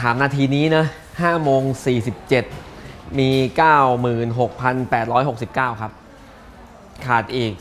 ถามนาทีนี้นะ5:47มี 96,869 ครับขาดอีก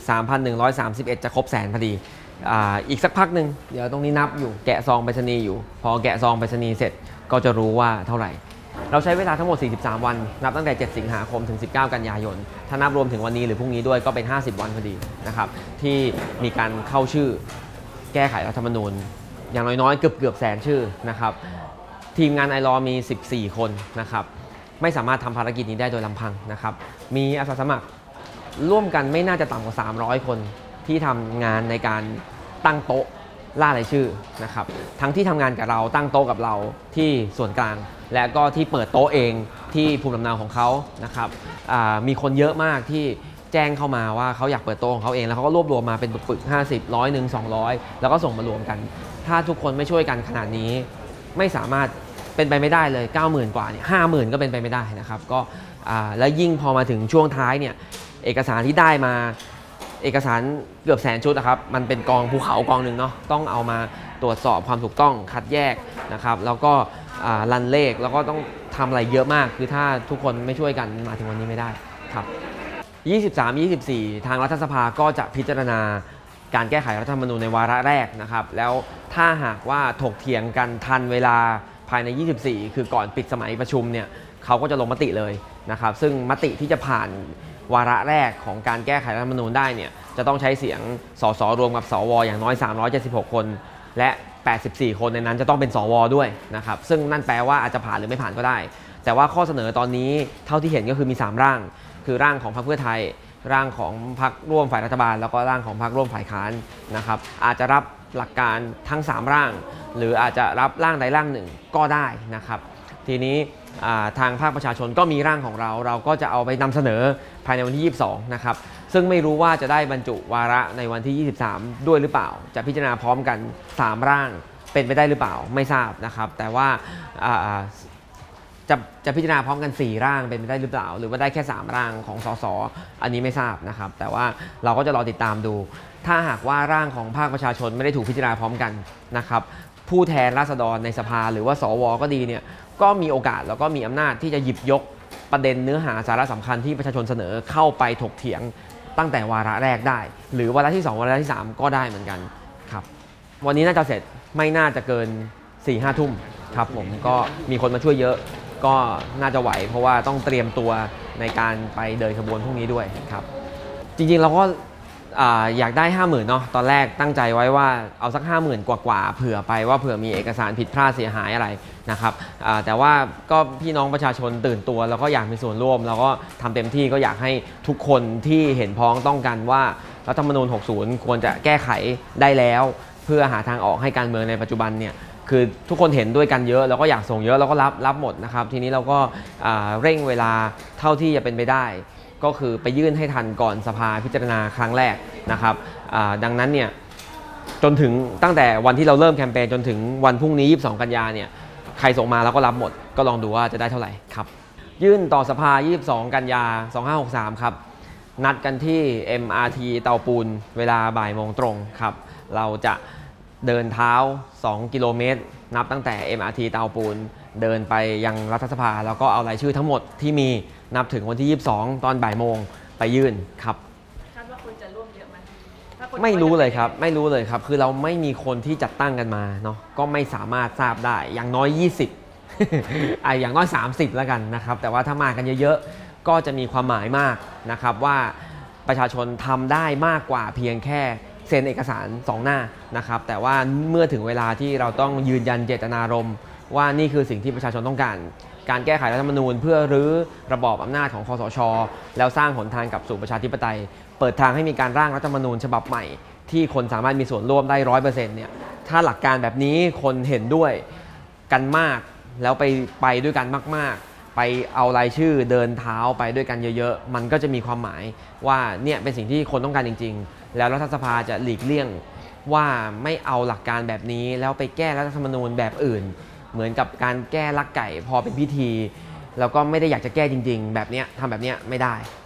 3,131 จะครบแสนพอดีอีกสักพักหนึ่งเดี๋ยวตรงนี้นับอยู่แกะซองไปรษณีย์อยู่พอแกะซองไปรษณีย์เสร็จก็จะรู้ว่าเท่าไหร่เราใช้เวลาทั้งหมด43วันนับตั้งแต่7สิงหาคมถึง19กันยายนถ้านับรวมถึงวันนี้หรือพรุ่งนี้ด้วยก็เป็น50วันพอดีนะครับที่มีการเข้าชื่อแก้ไขรัฐธรรมนูญอย่างน้อยๆเกือบแสนชื่อนะครับทีมงานไอรอมี14คนนะครับไม่สามารถทำภารกิจนี้ได้โดยลำพังนะครับมีอาสาสมัครร่วมกันไม่น่าจะต่ำกว่า300คนที่ทำงานในการตั้งโต๊ะล่ารายชื่อนะครับทั้งที่ทำงานกับเราตั้งโต๊ะกับเราที่ส่วนกลางและก็ที่เปิดโต๊ะเองที่ภูมิลำเนาของเขานะครับมีคนเยอะมากที่แจ้งเข้ามาว่าเขาอยากเปิดโต๊ะของเขาเองแล้วเขาก็รวบรวมมาเป็นปึก50 100 200แล้วก็ส่งมารวมกันถ้าทุกคนไม่ช่วยกันขนาดนี้ไม่สามารถเป็นไปไม่ได้เลย 90,000 กว่าเนี่ย 50,000 ก็เป็นไปไม่ได้นะครับก็และยิ่งพอมาถึงช่วงท้ายเนี่ยเอกสารที่ได้มาเอกสารเกือบแสนชุดนะครับมันเป็นกองภูเขากองหนึ่งเนาะต้องเอามาตรวจสอบความถูกต้องคัดแยกนะครับแล้วก็รันเลขแล้วก็ต้องทำอะไรเยอะมากคือถ้าทุกคนไม่ช่วยกันมาถึงวันนี้ไม่ได้ครับ23-24ทางรัฐสภาก็จะพิจารณาการแก้ไขรัฐธรรมนูญในวาระแรกนะครับแล้วถ้าหากว่าถกเถียงกันทันเวลาภายใน24คือก่อนปิดสมัยประชุมเนี่ยเขาก็จะลงมติเลยนะครับซึ่งมติที่จะผ่านวาระแรกของการแก้ไขรัฐธรรมนูญได้เนี่ยจะต้องใช้เสียงสสรวมกับสวอย่างน้อย376คนและ84คนในนั้นจะต้องเป็นสวด้วยนะครับซึ่งนั่นแปลว่าอาจจะผ่านหรือไม่ผ่านก็ได้แต่ว่าข้อเสนอตอนนี้เท่าที่เห็นก็คือมี3ร่างคือร่างของพรรคเพื่อไทยร่างของพรรคร่วมฝ่ายรัฐบาลแล้วก็ร่างของพรรคร่วมฝ่ายค้านนะครับอาจจะรับหลักการทั้ง3ร่างหรืออาจจะรับร่างใดร่างหนึ่งก็ได้นะครับทีนี้ทางภาคประชาชนก็มีร่างของเราก็จะเอาไปนำเสนอภายในวันที่22นะครับซึ่งไม่รู้ว่าจะได้บรรจุวาระในวันที่23ด้วยหรือเปล่าจะพิจารณาพร้อมกัน3ร่างเป็นไปได้หรือเปล่าไม่ทราบนะครับแต่ว่าจะพิจารณาพร้อมกัน4ร่างเป็นไปได้หรือเปล่าหรือว่าได้แค่3ร่างของสสอันนี้ไม่ทราบนะครับแต่ว่าเราก็จะรอติดตามดูถ้าหากว่าร่างของภาคประชาชนไม่ได้ถูกพิจารณาพร้อมกันนะครับผู้แทนราษฎรในสภาหรือว่าสวก็ดีเนี่ยก็มีโอกาสแล้วก็มีอำนาจที่จะหยิบยกประเด็นเนื้อหาสาระสำคัญที่ประชาชนเสนอเข้าไปถกเถียงตั้งแต่วาระแรกได้หรือวาระที่2วาระที่3ก็ได้เหมือนกันครับวันนี้น่าจะเสร็จไม่น่าจะเกิน 4-5 ทุ่มครับผมก็มีคนมาช่วยเยอะก็น่าจะไหวเพราะว่าต้องเตรียมตัวในการไปเดินขบวนพรุ่งนี้ด้วยครับจริงๆเราก็อยากได้ 50,000 เนาะตอนแรกตั้งใจไว้ว่าเอาสัก 50,000 กว่าเผื่อไปว่าเผื่อมีเอกสารผิดพลาดเสียหายอะไรนะครับแต่ว่าก็พี่น้องประชาชนตื่นตัวแล้วก็อยากมีส่วนร่วมแล้วก็ทำเต็มที่ก็อยากให้ทุกคนที่เห็นพ้องต้องกันว่ารัฐธรรมนูญ 60 ควรจะแก้ไขได้แล้วเพื่อหาทางออกให้การเมืองในปัจจุบันเนี่ยคือทุกคนเห็นด้วยกันเยอะแล้วก็อยากส่งเยอะแล้วก็รับหมดนะครับทีนี้เราก็เร่งเวลาเท่าที่จะเป็นไปได้ก็คือไปยื่นให้ทันก่อนสภาพิจารณาครั้งแรกนะครับดังนั้นเนี่ยจนถึงตั้งแต่วันที่เราเริ่มแคมเปญจนถึงวันพรุ่งนี้22กันยาเนี่ยใครส่งมาเราก็รับหมดก็ลองดูว่าจะได้เท่าไหร่ครับยื่นต่อสภา22กันยา2563ครับนัดกันที่ MRT เตาปูนเวลาบ่ายโมงตรงครับเราจะเดินเท้า2 กิโลเมตรนับตั้งแต่ MRT เตาปูนเดินไปยังรัฐสภาแล้วก็เอารายชื่อทั้งหมดที่มีนับถึงวันที่22ตอนบ่ายโมงไปยื่นครับคาดว่าคนจะร่วมเยอะไหมไม่รู้เลยครับไม่รู้เลยครับคือเราไม่มีคนที่จัดตั้งกันมาเนาะก็ไม่สามารถทราบได้อย่างน้อย20 อย่างน้อย30แล้วกันนะครับแต่ว่าถ้ามากันเยอะๆก็จะมีความหมายมากนะครับว่าประชาชนทำได้มากกว่าเพียงแค่เซ็นเอกสาร2 หน้านะครับแต่ว่าเมื่อถึงเวลาที่เราต้องยืนยันเจตนารมณ์ว่านี่คือสิ่งที่ประชาชนต้องการการแก้ไขรัฐธรรมนูญเพื่อรื้อระบอบอำนาจของคสช.แล้วสร้างหนทางกลับสู่ประชาธิปไตยเปิดทางให้มีการร่างรัฐธรรมนูญฉบับใหม่ที่คนสามารถมีส่วนร่วมได้ 100% เนี่ยถ้าหลักการแบบนี้คนเห็นด้วยกันมากแล้วไปด้วยกันมากๆไปเอารายชื่อเดินเท้าไปด้วยกันเยอะๆมันก็จะมีความหมายว่าเนี่ยเป็นสิ่งที่คนต้องการจริงๆแล้วรัฐสภาจะหลีกเลี่ยงว่าไม่เอาหลักการแบบนี้แล้วไปแก้รัฐธรรมนูญแบบอื่นเหมือนกับการแก้ลักไก่พอเป็นพิธีแล้วก็ไม่ได้อยากจะแก้จริงๆแบบนี้ทำแบบนี้ไม่ได้